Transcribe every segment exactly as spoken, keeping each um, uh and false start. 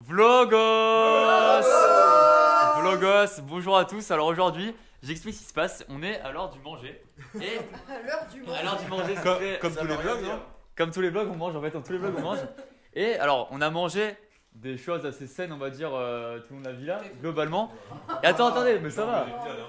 Vlogos Vlogos, bonjour à tous. Alors aujourd'hui, j'explique ce qui se passe. On est à l'heure du manger. Et à l'heure du manger. À l'heure du manger, Comme, fait, comme tous les vlogs, non? Comme tous les vlogs, on mange. En fait, dans tous les vlogs, on mange. Et alors, on a mangé des choses assez saines, on va dire, euh, tout le monde a vu là, globalement. Et attends, attendez, mais ça va.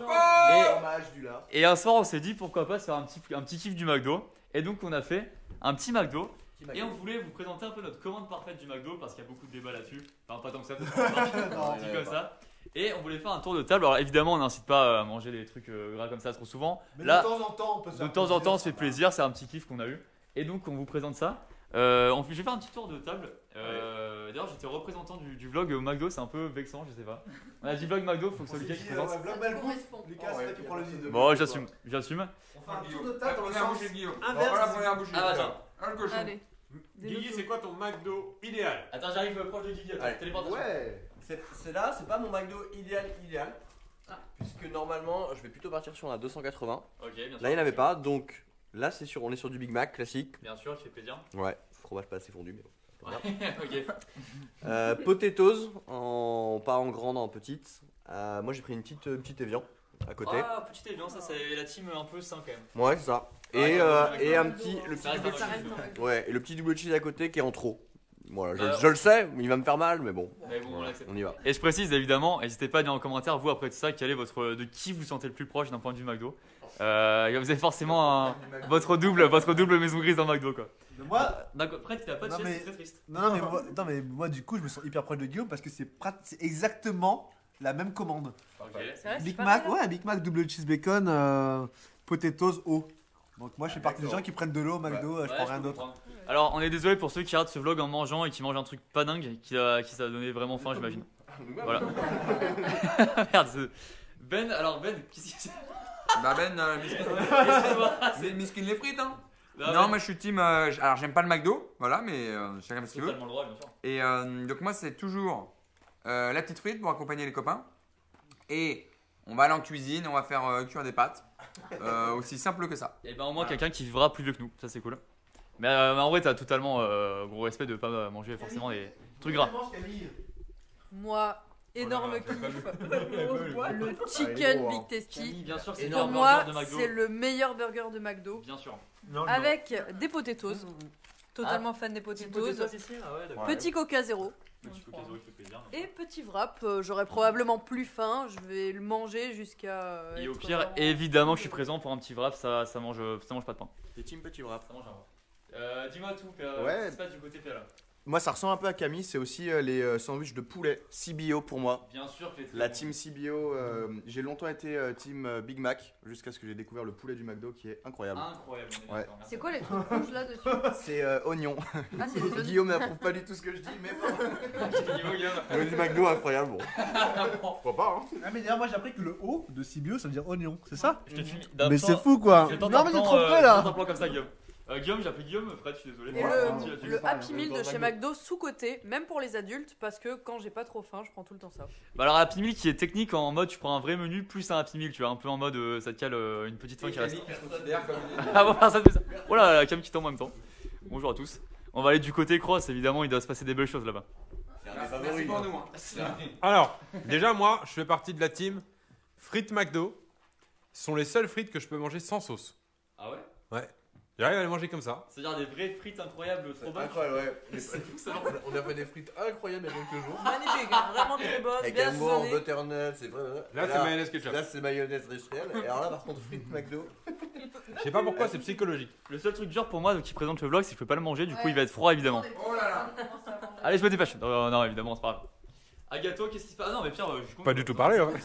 Et, et un soir, on s'est dit pourquoi pas se faire un petit, un petit kiff du McDo. Et donc, on a fait un petit McDo. Et on voulait vous présenter un peu notre commande parfaite du McDo parce qu'il y a beaucoup de débats là-dessus. Enfin, pas tant que ça, parce qu'on dit comme ça. Et on voulait faire un tour de table. Alors évidemment, on n'incite pas à manger des trucs gras comme ça trop souvent. Mais là, de temps en temps, on peut se de faire temps en plaisir, temps, on se fait ça va. plaisir. C'est un petit kiff qu'on a eu. Et donc, on vous présente ça. Euh, on, je vais faire un petit tour de table. Euh, D'ailleurs, j'étais représentant du, du vlog au McDo. C'est un peu vexant, je sais pas. On a dit vlog McDo, faut que ce soit Lucas qui présente. Vlog Ça Malbouffe. correspond. Lucas, c'est toi qui prends le lead. Bon, j'assume, j'assume. On fait un tour de La table dans le première sens bouchée de Guillaume. inverse. Voilà la première bouchée. Ah, attends. Un cochon. Allez. Guigui, c'est quoi ton McDo idéal? Attends, j'arrive proche de Guigui. Allez. Téléportation. Ouais, c'est c'est là, c'est pas mon McDo idéal idéal. Ah. Puisque normalement, je vais plutôt partir sur un deux cent quatre-vingts. Ok, bien sûr. Là, il n'y en avait pas, donc là, c'est sur, on est sur du Big Mac classique. Bien sûr, tu fais plaisir. Ouais, fromage pas assez fondu, mais bon. Ok. Euh, potatoes, en, pas en grande, en petite. Euh, moi, j'ai pris une petite, une petite Evian à côté. Ah, petit évident, ça c'est la team un peu sain quand même. Ouais, c'est ça. Ouais, Et, quand euh, même, et quand un même. petit, le petit Ça reste double un Ça cheese. reste un McDo. Ouais, et le petit double cheese à côté qui est en trop. Voilà, je, Bah, je le sais, il va me faire mal, mais bon, Mais bon, on l'accepte. on y va. Et je précise évidemment, n'hésitez pas à dire en commentaire, vous après tout ça, quel est votre, de qui vous sentez le plus proche d'un point de vue McDo. Euh, vous avez forcément un- votre double, votre double maison grise dans McDo quoi. Mais Moi, D'accord, après tu n'as pas de Non, chaise, mais- c'est très triste. non, non, mais moi, non, mais moi, du coup, je me sens hyper proche de Guillaume parce que c'est prat- c'est exactement la même commande. Ok. C'est vrai, c'est Big pas Mac, mal, hein. ouais, Big Mac, double cheese bacon, euh, potatoes, eau. Donc moi, je fais partie des gens qui prennent de l'eau au McDo, euh, je Ouais, prends je rien peux d'autre. comprendre. Alors on est désolé pour ceux qui ratent ce vlog en mangeant et qui mangent un truc pas dingue, qui, a, qui ça a donné vraiment faim j'imagine. Voilà. Merde. c'est- Ben, alors Ben, qu'est-ce que c'est? Bah Ben, euh, miskin- Excuse-moi. c'est miskin les frites hein. Non, Non, Ben, moi je suis team. euh, j- alors j'aime pas le McDo, voilà, mais euh, chacun fait ce qu'il veut. totalement le droit bien sûr. Et euh, donc moi c'est toujours euh, la petite frite pour accompagner les copains. Et on va aller en cuisine, on va faire euh, cuire des pâtes. Euh, aussi simple que ça. Et ben au moins quelqu'un qui vivra plus vieux que nous, ça c'est cool. Mais, euh, mais en vrai t'as totalement euh, gros respect de pas manger forcément des trucs gras. Moi, énorme là, kiff. Le Ah, chicken il est gros, hein. Big Tasty. Camille, bien sûr c'est le Pour meilleur moi, burger de McDo. c'est le meilleur burger de McDo. Bien sûr. Avec des potatoes. Totalement fan des potatoes. Ah ouais, d'accord. Petit Coca zéro. Petit coca zéro qui fait plaisir. Et petit wrap. euh, J'aurais probablement plus faim. Je vais le manger jusqu'à. euh, Et au être pire, vraiment- évidemment que je suis présent pour un petit wrap, ça, ça, mange, ça mange pas de pain. Des team petit wrap. Ça mange un wrap. Euh, Dis-moi tout, Péa, Ouais. qu'est-ce qui se passe du côté Péa là? Moi, ça ressemble un peu à Camille, c'est aussi euh, les euh, sandwichs de poulet C B O pour moi. Bien sûr que les La team C B O, euh, j'ai longtemps été euh, team euh, Big Mac jusqu'à ce que j'ai découvert le poulet du McDo qui est incroyable. Incroyable, on est Ouais. d'accord, merci. C'est quoi les trucs rouges là dessus? C'est euh, oignon. Ah, c'est des oignons. Guillaume n'approuve pas du tout ce que je dis, mais bon. Guillaume, Guillaume. Le du McDo, incroyable. Bon. Pourquoi pas, hein. Ah, mais d'ailleurs, moi, j'ai appris que le O de C B O, ça veut dire oignon, c'est ça? Je te filme. Mais c'est fou quoi! Je tente Non, un mais j'ai plan, trop euh, près je tente un là! plan comme ça, Guillaume. Euh, Guillaume, j'ai appelé Guillaume, Fred, je suis désolé. Et Ouais, le, ouais, tu- tu- le pareil, Happy hein, Meal dans de le chez McDo. McDo sous-côté, même pour les adultes, parce que quand j'ai pas trop faim, je prends tout le temps ça. Bah alors Happy Meal qui est technique en mode tu prends un vrai menu plus un Happy Meal, tu vois, un peu en mode euh, ça te cale euh, une petite faim qui reste. Ah bon, ça fait ça. Oh là, la cam qui tombe en même temps. Bonjour à tous. On va aller du côté cross, évidemment, il doit se passer des belles choses là-bas. Merci pour nous. Hein. Alors, déjà, moi, je fais partie de la team frites McDo. Ce sont les seules frites que je peux manger sans sauce. Ah ouais? Ouais. J'arrive à les manger comme ça. C'est-à-dire des vraies frites incroyables, trop bonnes. Incroyable, ouais. C'est fou ça. On a fait des frites incroyables il y a quelques jours. Magnifique, hein, vraiment très bonne, Avec bien un mot en assaisonnée. butternut, c'est vrai. Là, Et c'est mayonnaise ketchup. Là, c'est mayonnaise industrielle. Et alors là, par contre, frites McDo. Je sais pas pourquoi, c'est psychologique. Le seul truc dur pour moi donc, qui présente le vlog, c'est que je peux pas le manger, du coup Ouais. il va être froid évidemment. Oh là là. Allez, je me dépêche. Non, non, évidemment, c'est pas grave. Agato, qu'est-ce qui se passe? Ah non, mais Pierre, euh, je suis Pas du tout parler, hein.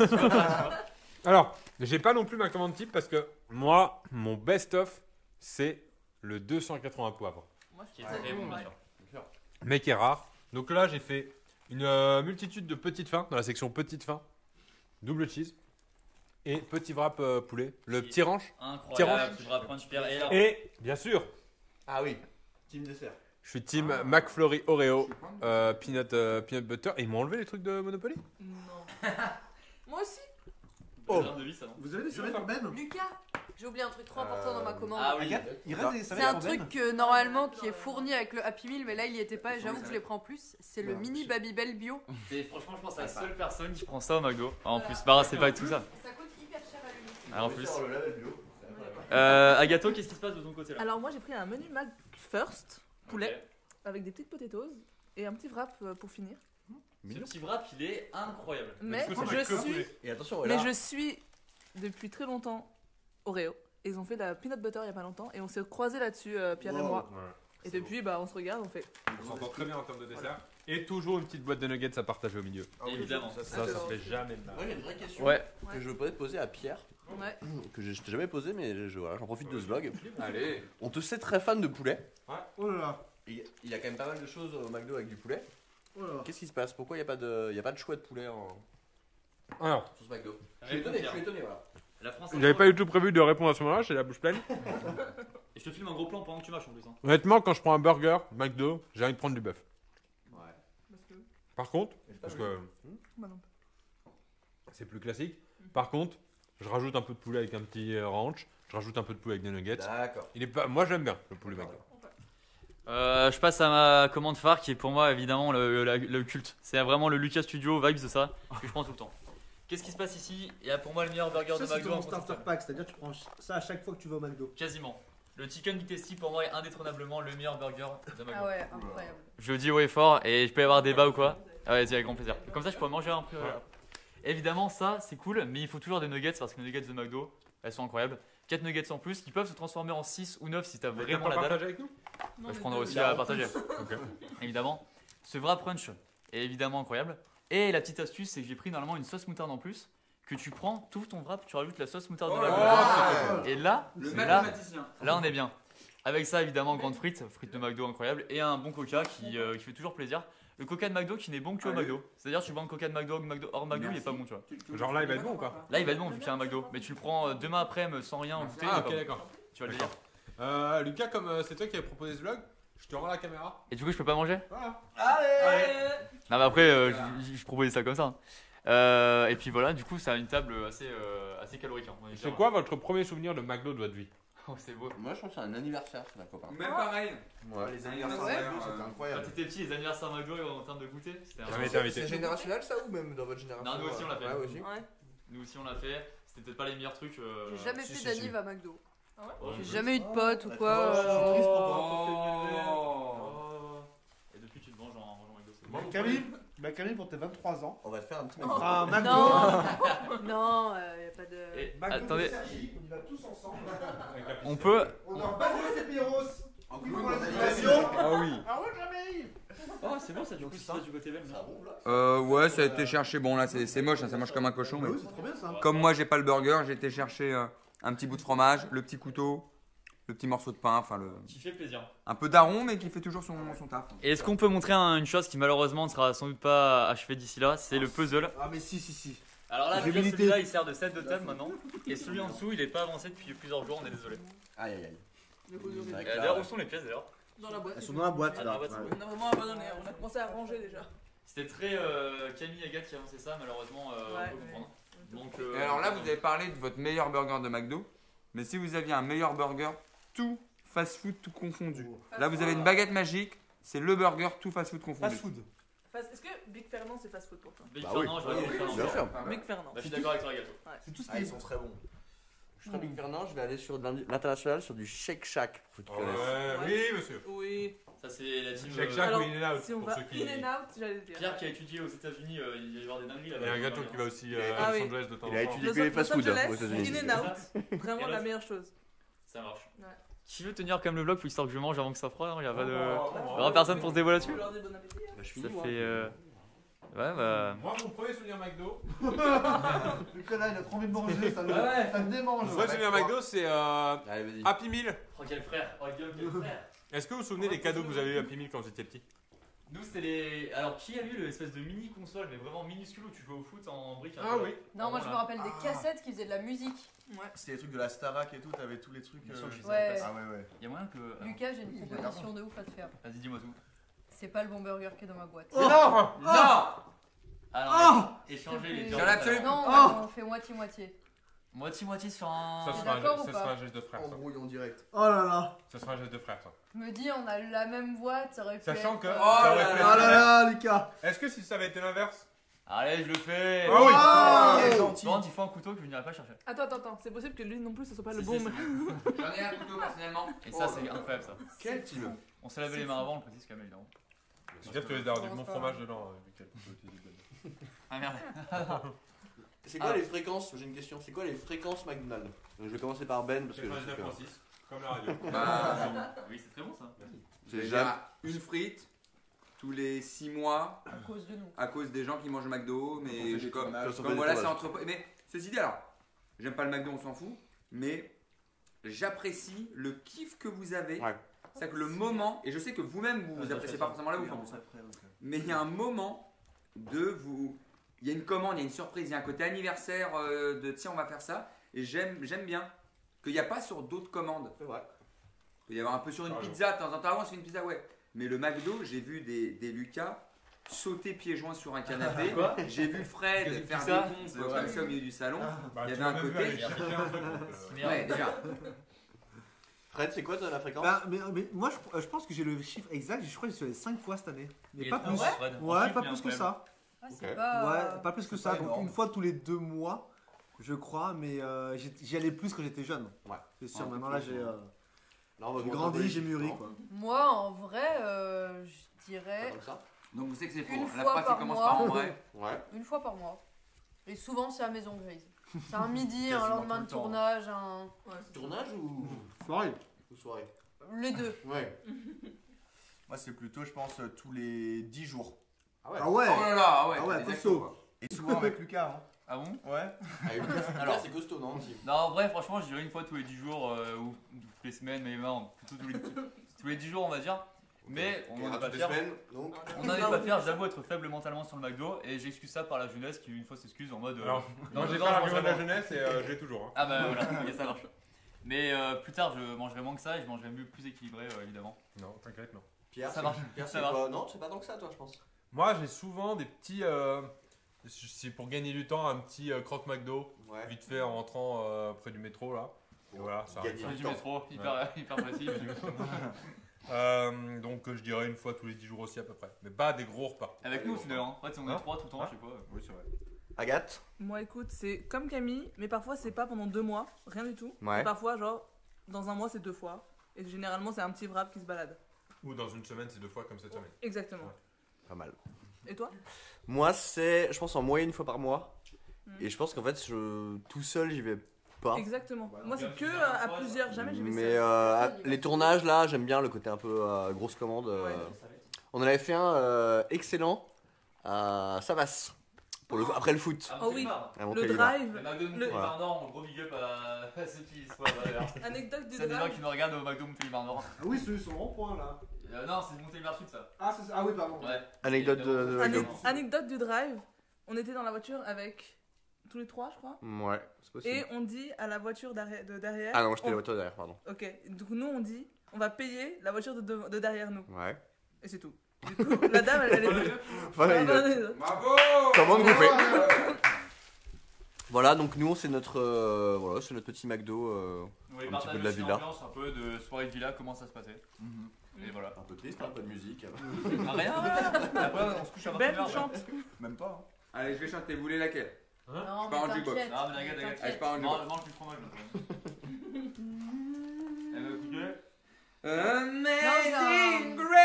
Alors, j'ai pas non plus ma commande type parce que moi, mon best-of, c'est le deux cent quatre-vingts poivres. Moi, qui est très bon, bien sûr. Mais qui est rare. Donc là, j'ai fait une euh, multitude de petites fins dans la section petites fins. Double cheese. Et petit wrap euh, poulet. Le petit ranch. Incroyable, tu vas prendre super. Et alors, Et bien sûr, Ah oui, team dessert. je suis team McFlurry Oreo, euh, peanut, euh, peanut butter. Et ils m'ont enlevé les trucs de Monopoly. Non. Moi aussi. oh. De vie, ça, non? Vous avez des semaines même? Lucas, J'ai oublié un truc trop important dans ma Euh, commande. Ah oui. Regarde, il reste des C'est serviettes un pour truc Ben. que normalement qui est fourni avec le Happy Meal, mais là il y était pas et j'avoue que je les prends plus. C'est le mini Babybel bio. Et franchement, je pense que c'est la seule personne qui prend ça au McDo. En plus, bah c'est pas tout ça. Ça coûte hyper cher à l'unité. Ah, en plus. Le label bio. c'est incroyable. Euh, Agato, qu'est-ce qui se passe de ton côté là? Alors moi j'ai pris un menu Mac First, poulet, Ok. avec des petites potatoes et un petit wrap euh, pour finir. Ce petit wrap, il est incroyable. Mais du coup, ça je fait que suis, poulet. Et attention, mais là, je suis depuis très longtemps Oreo. Ils ont fait de la peanut butter il y a pas longtemps et on s'est croisés là-dessus, euh, Pierre et Wow. moi. Ouais. Et depuis, bah, on se regarde, on fait. On s'entend très bien en termes de dessert. Et toujours une petite boîte de nuggets à partager au milieu. Évidemment. Ça, ça fait jamais de mal. moi j'ai une vraie question Ouais. que je voudrais poser à Pierre, Ouais. que je je t'ai jamais posé, mais je- voilà, j'en profite de ce vlog. Allez. On te sait très fan de poulet. Oh là là. Et il y a quand même pas mal de choses au McDo avec du poulet. Oh là là. Qu'est-ce qui se passe? Pourquoi il n'y a, pas de- il y a pas de choix de poulet en... Alors, sur ce McDo? Je suis étonné, je suis étonné, voilà. La France. j'avais pas du tout prévu de répondre à ce moment-là, j'ai la bouche pleine. Et je te filme un gros plan pendant que tu mâches en plus. Hein. Honnêtement, quand je prends un burger, McDo, j'ai envie de prendre du bœuf. Ouais. Parce que. Par contre, parce que Bah non. c'est plus classique. Par contre, je rajoute un peu de poulet avec un petit euh, ranch. Je rajoute un peu de poulet avec des nuggets. D'accord. Il est pas, moi j'aime bien le poulet McDo. Euh, je passe à ma commande phare qui est pour moi évidemment le, le- le culte. C'est vraiment le Lucas Studio vibes de ça que je prends tout le temps. Qu'est-ce qui se passe ici? Il y a pour moi le meilleur burger Ça, de c'est McDo. ton en starter concept. pack, c'est-à-dire que tu prends ça à chaque fois que tu vas au McDo. Quasiment. Le Chicken Big Tasty pour moi est indétrônablement le meilleur burger de McDo. Ah ouais, incroyable. Je le dis haut et fort et je peux y avoir débat ou quoi? Ah ouais, c'est avec grand plaisir. Comme ça, je pourrais manger un peu. euh, Évidemment, ça c'est cool, mais il faut toujours des nuggets parce que les nuggets de McDo, elles sont incroyables. quatre nuggets en plus qui peuvent se transformer en six ou neuf si t'as vraiment la dalle. partager avec nous? Non, Je mais prendrai deux. aussi à partager. Ok. Évidemment. Ce wrap crunch est évidemment incroyable. Et la petite astuce, c'est que j'ai pris normalement une sauce moutarde en plus. Que tu prends, tout ton wrap, tu rajoutes la sauce moutarde Oh de là McDo. là. Et là, Le c'est là, mathématicien. là on est bien. Avec ça, évidemment, grande frite, frites de McDo incroyable. Et un bon coca qui, euh, qui fait toujours plaisir. Le coca de McDo qui n'est bon que au Allez. McDo. C'est-à-dire, tu bois un coca de McDo, McDo hors McDo, il est pas bon, tu vois. Genre là, il va être bon ou pas? Là, il va être bon vu qu'il y a un McDo. Mais tu le prends euh, demain après, sans rien en goûter. il est Ah, pas ok, bon. d'accord. Tu vas le dire. Euh, Lucas, comme euh, c'est toi qui avais proposé ce vlog, je te rends la caméra. Et du coup, je peux pas manger? Voilà. Non, mais après, euh, je, je- je proposais ça comme ça. Euh, et puis voilà, du coup, ça a une table assez, euh, assez calorique. Hein, on est C'est sûr. quoi votre premier souvenir de McDo de votre vie? Oh, c'est beau. Moi je pense que c'est un anniversaire chez ma copain. Même pareil. Ouais. Les anniversaires, anniversaires, euh, c'était Quand incroyable. t'étais petit, les anniversaires McDo en termes de goûter, c'était un Jamais été C'est invité. générationnel ça ou même dans votre génération? Non, nous aussi, on l'a fait. Ouais, aussi. Ouais. Nous aussi, on l'a fait. C'était peut-être pas les meilleurs trucs. euh, J'ai jamais si, fait si, d'anniv à McDo. oh, J'ai jamais eu de potes ou Oh, quoi. je suis euh, triste pour toi. Oh. Et depuis, tu te venges en mangeant McDo. c'est bon. Bon, Camille, bah, Camille, pour tes vingt-trois ans, On va te faire un petit on McDo. fera un McDo. Non, non, euh, y a pas de. Et, McDo attendez, de Sergi, on y va tous ensemble. on peut. On est en Bagos et Pierros. En Oui, clown pour dans les l'animation. animations. Ah oui. Ah ouais, Camille. Oh, c'est bon ça, du coup, c'est ça du côté belge. Euh, ouais, ça a été cherché. Bon, là, c'est c'est moche, hein, ça mange comme un cochon. Bah Mais oui, c'est trop bien ça. comme moi, j'ai pas le burger, j'ai été chercher euh, un petit bout de fromage, le petit couteau, le petit morceau de pain, enfin, le... Qui fait plaisir. un peu daron, mais qui fait toujours son, son taf. Et est-ce qu'on peut montrer un- une chose qui malheureusement ne sera sans doute pas achevée d'ici là? C'est le puzzle. Ah, mais si, si, si. Alors là, J'ai déjà, milité. celui-là il sert de set de table maintenant. Et celui en dessous, il est pas avancé depuis plusieurs jours, on est désolé. Aïe aïe aïe. Le coup de- C'est vrai Euh, que là, D'ailleurs, où sont les pièces d'ailleurs? Dans la boîte. Elles sont dans la boîte Ah, là. dans la boîte, Ouais. On a vraiment abandonné, on a commencé à ranger déjà. C'était très euh, Camille et Agathe qui avançaient ça, malheureusement, euh, Ouais, on peut ouais. comprendre. Donc, euh, Et alors là, vous avez parlé de votre meilleur burger de McDo, mais si vous aviez un meilleur burger, tout fast-food, tout confondu. Là, vous avez une baguette magique, c'est le burger tout fast-food confondu. Fast food. Fast- Est-ce que Big Fernand c'est fast food pour toi? Big Bah oui. Fernand, je vais aller Big Fernand. Bien sûr. Big Fernand. Bah, je suis d'accord avec toi, Agathe. C'est tout ce Ah, qui ils sont très bons. Je serais Big Fernand, je vais aller sur de l'indi- l'international sur du Shake Shack pour ceux qui connaissent. Ouais, oui, monsieur. Oui. Ça, c'est la team. Shake euh, Shack Alors, ou In and Out Si on pour va ceux qui. in and out, j'allais le dire. Pierre qui a étudié aux États-Unis, euh, il va y avoir des dingueries Il là-bas. y a un gâteau qui va aussi euh, Ah à Los oui. Angeles de temps en Il a temps. étudié Los que les Los fast-food hein, Angeles, aux États-Unis. in and out, vraiment Et la là, meilleure chose. Ça marche. Ouais. Qui veut tenir comme le vlog pour histoire que je mange avant que ça froide? Il n'y a pas de. Oh, Il y aura personne pour se dévoiler Je là-dessus? leur dis bon appétit. hein. Bah, je Ça finis, moi. fait. euh, Ouais, bah. Moi, mon premier souvenir McDo. Le connard, il a trop envie de manger, ça me, Ouais. ça me démange. Mon premier souvenir McDo, c'est euh, Allez, vas-y. Happy Meal. Oh, quel frère! Oh, quel quel frère! Est-ce que vous vous souvenez des cadeaux que vous avez eu à Happy Meal quand vous étiez petit? Nous, c'était les. Alors, qui a eu l'espèce de mini console, mais vraiment minuscule où tu jouais au foot en briques? Ah oui. Non, moi je me rappelle des cassettes qui faisaient de la musique. Ouais. C'était les trucs de la Starac et tout, t'avais tous les trucs. Bien sûr que je sais Ouais. Ah ouais, ouais. Il y a moyen que. alors, Lucas, j'ai une proposition de ouf à te faire. Vas-y, dis-moi tout. C'est pas le bon burger qui est dans ma boîte. Mais non. Non! Alors, échanger les plaît. viandes. Dans l'absolu. Non, Oh. on fait moitié-moitié. Moitié-moitié sur un. Ça T'es sera un d'accord geste- ou ça pas sera un geste de frère, ça. Embrouille en direct. Oh là là. Ça sera un geste de frère, ça. Je me dis, on a la même voix, ça aurait pu Sachant être, que- euh, Oh Ça aurait là pu Oh être- là là, Lucas. Est-ce que si ça avait été l'inverse? Allez, je le fais. Ah oui. Ah, il est oh. gentil. Non, il faut un couteau que je n'irai pas chercher. Attends, attends, attends. C'est possible que lui non plus, ce soit pas le Si, bon. si, mais- c'est bon. J'en ai un couteau personnellement. Et ça, c'est incroyable ça. Quel petit On s'est lavé les mains avant, on le précise quand même évidemment. C'est peut-être que les d'avoir du commence bon par fromage dedans, euh, vu qu'elle peut utiliser dedans. Ah merde. C'est quoi Ah. les fréquences? J'ai une question. C'est quoi les fréquences McDonald's? Donc, je vais commencer par Ben parce que je sais quatre-vingt-dix-neuf que virgule six, comme la radio. Bah, Oui, c'est très bon ça. c'est déjà jamais. une frite tous les six mois à cause de nous. à cause des gens qui mangent McDo. Quand on Mais fait je- des comme, tournages. Quand on comme fait des voilà, c'est tournages. entre. Mais ceci dit, alors, j'aime pas le McDo, on s'en fout. Mais j'apprécie le kiff que vous avez. Ouais. C'est que le moment, et je sais que vous-même vous, vous appréciez pas forcément la bouffe, en plus. Mais il y a un moment de vous. Il y a une commande, il y a une surprise, il y a un côté anniversaire euh, de tiens, on va faire ça. Et j'aime, j'aime bien qu'il n'y a pas sur d'autres commandes. C'est vrai. Il peut y avoir un peu sur une Ah, pizza, de temps en temps, ah, on se fait une pizza, ouais. Mais le McDo, j'ai vu des, des Lucas sauter pieds joints sur un canapé. Quoi J'ai vu Fred Qu'est-ce que faire tu des fais ça pompes C'est comme vrai. ça au milieu du salon. Bah, Il y tu avait un m'as même vu côté- aller chercher un truc, donc, euh, Merde. Ouais, déjà. Fred, c'est quoi toi, la fréquence? Bah, mais, mais moi, je, je pense que j'ai le chiffre exact. Je crois que je suis allé cinq fois cette année. Mais Il est pas trop plus. bon, Fred. En Ouais, chiffre, pas il est plus que incroyable. ça. Ah, c'est Ok. pas. Ouais, pas plus que c'est ça. pas Donc énorme. une fois tous les deux mois, je crois. Mais euh, j'y j'y allais plus quand j'étais jeune. Ouais. C'est sûr. Ouais, Maintenant plus là, que j'ai moi. euh, Là, on va j'ai monter grandi, un peu j'ai les mûri chiffres, quoi. Moi, en vrai, euh, je hein. dirais Comme ça. Donc vous savez que c'est Une faux. La fois phrase qui par commence mois. par en vrai. Ouais. une fois par mois. Et souvent, c'est à Maison Grise. C'est un midi, un Quasiment lendemain tout de le temps. tournage, un. Ouais, c'est Tournage ou Soirée. ou soirée? Les deux. Ouais. Moi, c'est plutôt, je pense, euh, tous les dix jours. Ah ouais. Ah ouais. Oh là là, ah ouais. Ah ouais, des costaud. actos, quoi. Et souvent avec Lucas. Ah bon Hein. Ouais. Ah, Lucas, Lucas, Alors. c'est costaud, non aussi. Non, en vrai, franchement, je dirais une fois tous les dix jours euh, ou toutes les semaines, mais non, plutôt tous les, tous les dix jours, on va dire. Mais on Ok, n'en est à pas toutes les fier. semaines, donc. On n'en est pas fier, j'avoue être faible mentalement sur le McDo et j'excuse ça par la jeunesse qui une fois s'excuse en mode. euh, Alors, non, moi j'ai dedans, pas je l'argument de la mangerai moins. jeunesse et euh, je l'ai toujours. hein. Ah bah voilà, ok, ça marche. Mais euh, plus tard, je mangerai moins que ça et je mangerai mieux, plus équilibré euh, évidemment. Non, t'inquiète, non. Pierre, Ça c'est- marche, Pierre, ça c'est marche. quoi? Non, c'est pas tant que ça, toi, je pense. Moi j'ai souvent des petits. euh, c'est pour gagner du temps, un petit euh, croque McDo, Ouais. vite fait en rentrant euh, près du métro là. Et voilà, ça Gagner arrive. J'ai du du temps. métro, hyper, hyper précis. Euh, donc euh, je dirais une fois tous les dix jours aussi à peu près. Mais pas des gros repas. Avec nous aussi d'ailleurs, hein. En fait, si on est Hein trois tout le temps, Hein je sais pas. Oui, c'est vrai. Agathe? Moi, écoute, c'est comme Camille, mais parfois c'est pas pendant deux mois, rien du tout. Ouais. Et parfois, genre, dans un mois, c'est deux fois. Et généralement, c'est un petit wrap qui se balade. Ou dans une semaine, c'est deux fois comme cette semaine. Exactement. Ouais. Pas mal. Et toi? Moi, c'est, je pense, en moyenne une fois par mois. Mhm. Et je pense qu'en fait, je, tout seul, j'y vais pas. Exactement. Bah, Moi, bien c'est que sûr, euh, à fois, plusieurs, jamais j'ai vu Mais ça. euh, les tournages, là, j'aime bien le côté un peu euh, grosse commande. euh. Ouais. On en avait fait un euh, excellent à Savas. Pour le, après le foot. Ah, Oh oui. À Le Montalivet. drive, Le McDo de Le- Montpellier-Marnor, gros big up à à ceux qui se voient d'ailleurs. anecdote du C'est des gens drive. qui nous regardent au McDo Montpellier-Marnor. Ah oui, ceux sur le rond-point là. Euh, non, c'est Montpellier Sud ça. Ah, c'est- ah oui, pardon. Ouais. Anecdote de, de Ane- McDo. Anecdote du drive. On était dans la voiture avec tous les trois, je crois. Ouais, c'est possible. Et on dit à la voiture derrière- de derrière. Ah non, j'étais on- la voiture derrière, pardon. Ok, donc nous on dit, on va payer la voiture de, de- de derrière nous. Ouais. Et c'est tout. Du coup, la dame, elle, elle est. Voilà, il a- Bravo. Commande groupée. Euh, Voilà, donc nous, c'est notre, euh, voilà, c'est notre petit McDo. euh, On voulait Un petit peu partager de la aussi villa. l'ambiance un peu de soirée de villa, comment ça se passait. Et voilà. un peu triste, un peu de musique. Ah, rien, rien. Et après, on se couche à vingt et une Belle heures. chante. Même pas. hein. Allez, je vais chanter. Vous voulez laquelle? Non, pas mais en jukebox. t'inquiète. Non, mais regarde, regarde. Allez, je pars en Non, jukebox. mange du fromage. Elle veut écouter. Amazing Grace.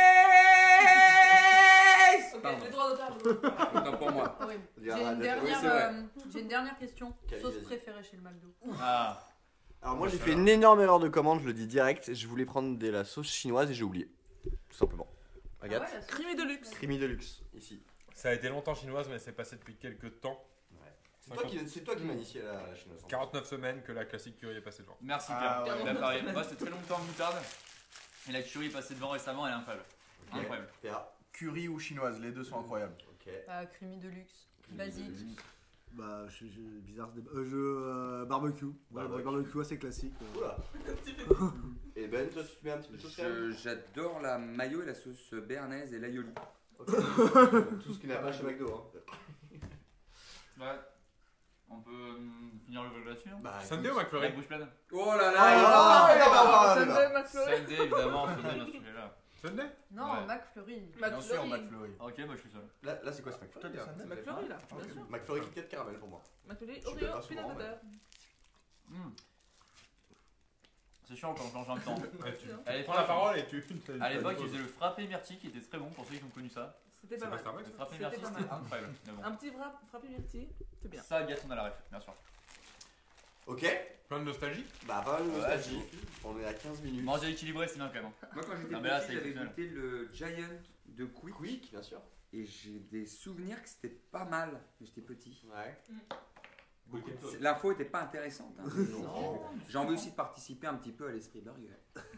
Ok, Pardon. les droits d'auteur. Autant pour moi. Horrible. Il y J'ai a un- une, oui, dernière, c'est vrai. euh, j'ai une dernière question. Camille, Sauce vas-y. préférée chez le McDo. Ah. Alors moi, j'ai fait une énorme erreur de commande, je le dis direct. Je voulais prendre de la sauce chinoise et j'ai oublié. Tout simplement. Agathe, Ah ouais, la sauce Creamy de luxe. Creamy de luxe, ici. Ça a été longtemps chinoise, mais c'est passé depuis quelques temps. C'est toi qui, c'est toi qui m'as initié à la, la chinoise. quarante-neuf semaines que la classique curry est passée devant. Merci Ah, Pierre. ouais. Il a pareil. Moi, c'était très longtemps en moutarde. Et la curry est passée devant récemment, elle est incroyable. Ok. Incroyable. Péa. Curry ou chinoise, les deux sont incroyables. Ok. Ah, creamy de luxe. Creamy Basique. de luxe. Bah, je, je, bizarre ce débat. Euh, je. euh, barbecue. Ouais, Barbecue. barbecue, assez classique. euh. Oula. Et Ben, toi, tu te mets un petit peu de sauce quand même Je- J'adore la mayo et la sauce béarnaise et l'aioli. Ok. Tout ce qu'il n'y a pas chez McDo. Hein. Ouais. On peut hum, finir le vlog là-dessus, non Bah, Sunday ou La McFlurry? bouche pleine. Oh là Ah, là, ah, il ah, va- ah, ah, Sunday, ah, McFlurry. Sunday, évidemment, Sunday dans ce sujet-là. Sunday? Non, Ouais. McFlurry. Bien sûr, McFlurry. McFlurry. Ok, moi je suis seul. Là, là c'est quoi ce McFlurry là McFlurry là, bien sûr. McFlurry Kit Kat caramel pour moi. McFlurry, Je fais Oreo, pas souvent, peanut butter. Hum. C'est chiant quand on change en même temps. Ouais, tu À l'époque, prends la parole et tu. À l'époque, ils faisaient le frappé myrtille qui était très bon pour ceux qui ont connu ça. C'était C'est pas pas mal. Starbucks? Le frappé C'était myrtille pas c'était mal. incroyable. Mais bon. Un petit wrap, frappé myrtille, c'est bien. Ça, Gaëtan a la ref, bien sûr. Ok, Plein de nostalgie? bah pas mal de Ouais, nostalgie. On est à quinze minutes. Manger équilibré, c'est bien quand même. hein. Moi quand j'étais Non, mais là, petit, c'est j'avais exceptionnel. goûté le Giant de Quick. Quick, bien sûr. Et j'ai des souvenirs que c'était pas mal quand j'étais petit. Ouais. C'est- L'info était pas intéressante. hein. J'ai envie aussi de participer un petit peu à l'esprit burger.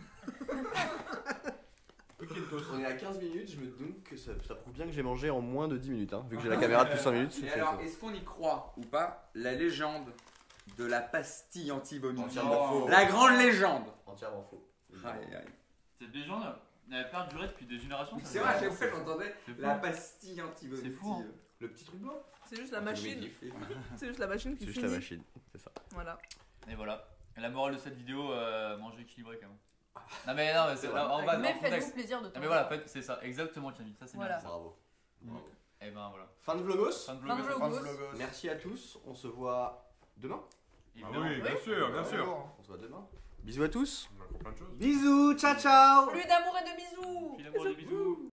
On est à quinze minutes, je me doute que ça, ça prouve bien que j'ai mangé en moins de dix minutes. Hein. Vu que j'ai la caméra depuis cinq minutes. Et c'est- alors, est-ce qu'on y croit ou pas la légende de la pastille anti-vomi? Entièrement faux. La grande légende. Entièrement faux. Aïe, aïe. Cette légende n'avait pas duré depuis des générations. ça C'est veut vrai, à dire. chaque fois j'entendais C'est fou. la pastille anti-vomi. C'est fou, hein. Le petit truc blanc C'est juste la machine. C'est juste la machine qui C'est juste finit. la machine, c'est ça. Voilà. Et voilà. Et la morale de cette vidéo, euh, manger équilibré quand même. Non mais non, mais c'est vrai. en bas, Mais en faites-vous contexte. plaisir de Non temps mais en voilà, temps. faites- c'est ça, exactement Camille, ça c'est Voilà. bien. Bravo. Bravo. Et ben voilà. Fin de vlogos. Fin de Fin de vlog. vlog. Merci à tous. On se voit demain. Ah Évidemment. oui, bien sûr, bien sûr. On se voit demain. Bisous à tous. On a encore plein de choses. Bisous, ciao ciao. Plus d'amour et de bisous. Puis l'amour, des bisous.